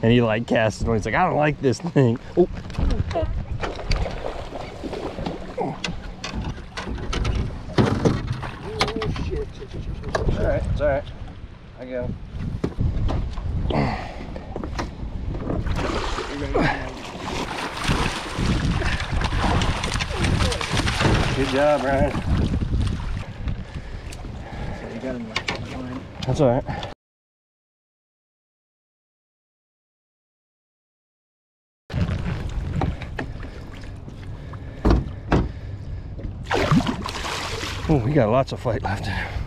And he like casts it on. He's like, I don't like this thing. Oh. Shit. It's all right. It's all right. I got him. Good job, Ryan. You got him behind. That's all right. Oh, we got lots of fight left in him.